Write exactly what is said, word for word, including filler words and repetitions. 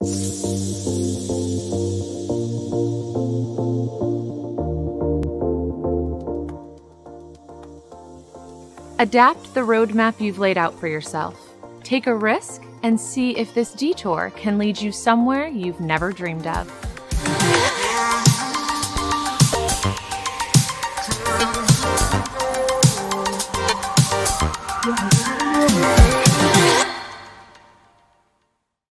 Adapt the roadmap you've laid out for yourself. Take a risk and see if this detour can lead you somewhere you've never dreamed of.